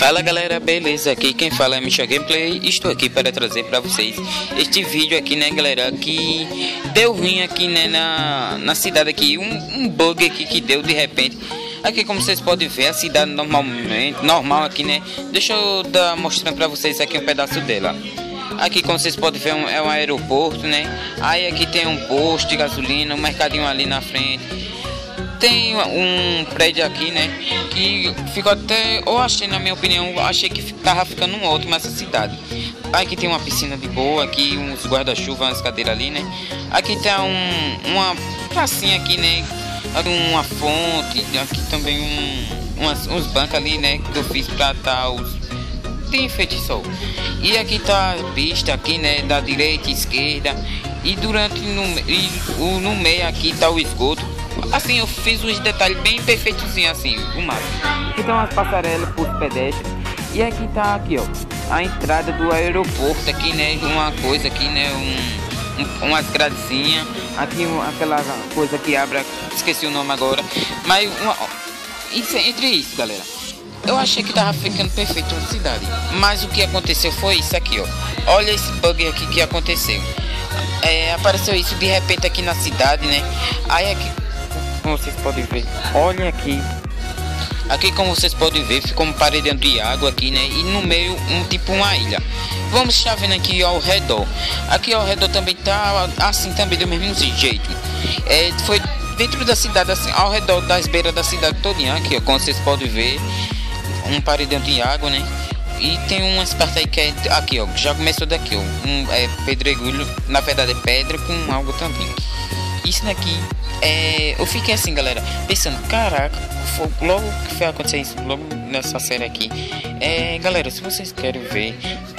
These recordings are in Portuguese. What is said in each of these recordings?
Fala galera, beleza? Aqui quem fala é Michel Gameplay. Estou aqui para trazer para vocês este vídeo aqui, né galera, que deu ruim aqui, né, na cidade aqui, um bug aqui que deu de repente. Aqui como vocês podem ver, a cidade normal aqui, né. Deixa eu mostrando para vocês aqui um pedaço dela. Aqui como vocês podem ver é um aeroporto, né. Aí aqui tem um posto de gasolina, um mercadinho ali na frente. Tem um prédio aqui, né, que ficou até, eu achei, na minha opinião, achei que tava ficando um ótimo essa cidade. Aqui tem uma piscina de boa, aqui uns guarda-chuva, umas cadeiras ali, né. Aqui tem uma pracinha aqui, né, uma fonte, aqui também uns bancos ali, né, que eu fiz pra tal, tem efeito de sol. E aqui tá a pista aqui, né, da direita e esquerda, e no meio aqui tá o esgoto. Assim, eu fiz os detalhes bem perfeitozinhos, assim, o máximo. Aqui tem umas passarelas por pedestres. E aqui tá, aqui, ó, a entrada do aeroporto aqui, né, uma coisa aqui, né, umas gradezinhas. Aqui aquela coisa que abre, esqueci o nome agora. Mas, entre isso, galera, eu achei que tava ficando perfeito na cidade. Mas o que aconteceu foi isso aqui, ó. Olha esse bug aqui que aconteceu. Apareceu isso de repente aqui na cidade, né. Aí aqui, como vocês podem ver, olha aqui. Aqui como vocês podem ver, ficou um paredão de água aqui, né? E no meio tipo uma ilha. Vamos estar vendo aqui ao redor. Aqui ao redor também tá assim, também do mesmo jeito. Foi dentro da cidade, assim, ao redor das beiras da cidade todinha. Aqui, ó, como vocês podem ver, um paredão de água, né? E tem umas partes aí que é aqui, ó. Já começou daqui, ó. Pedregulho, na verdade é pedra com algo também. Isso daqui eu fiquei assim, galera, pensando, caraca, logo que foi acontecer isso, logo nessa série aqui. Galera, se vocês querem ver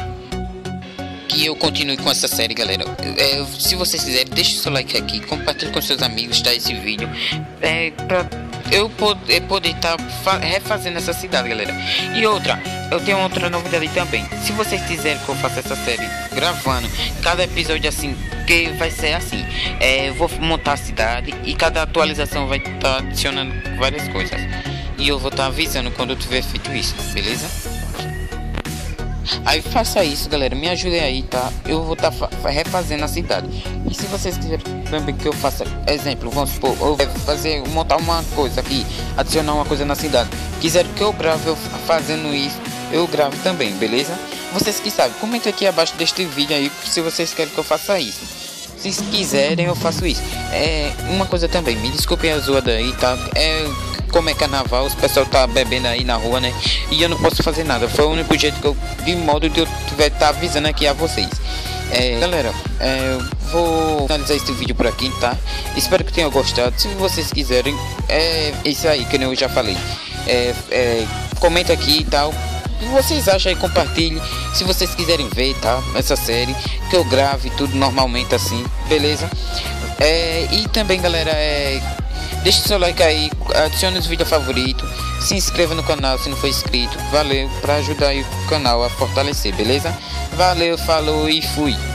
que eu continue com essa série, galera, se vocês quiserem, deixe o seu like aqui, compartilhe com seus amigos, tá, esse vídeo, pra eu poder estar refazendo essa cidade, galera. E outra, eu tenho outra novidade também. Se vocês quiserem que eu faça essa série gravando cada episódio assim, que vai ser assim, eu vou montar a cidade e cada atualização vai estar adicionando várias coisas. E eu vou estar avisando quando eu tiver feito isso, beleza? Aí faça isso, galera, me ajudem aí, tá? Eu vou estar refazendo a cidade. E se vocês quiserem também que eu faça, exemplo, vamos supor, eu montar uma coisa aqui, adicionar uma coisa na cidade, quiser que eu grave eu fazendo isso, eu gravo também, beleza? Vocês que sabem, comenta aqui abaixo deste vídeo aí se vocês querem que eu faça isso. Se quiserem eu faço isso. Uma coisa também, me desculpem a zoada aí, tá? Como é carnaval, os pessoal tá bebendo aí na rua, né? E eu não posso fazer nada. Foi o único jeito que eu, de modo que eu tiver tá avisando aqui a vocês. Galera, eu vou finalizar esse vídeo por aqui, tá? Espero que tenham gostado. Se vocês quiserem, isso aí que eu já falei. Comenta aqui e tal. O que vocês acham aí, compartilhe. Se vocês quiserem ver, tá? Essa série, que eu grave tudo normalmente assim, beleza? E também, galera, deixe seu like aí, adicione os vídeos favoritos, se inscreva no canal se não for inscrito. Valeu, para ajudar aí o canal a fortalecer, beleza? Valeu, falou e fui.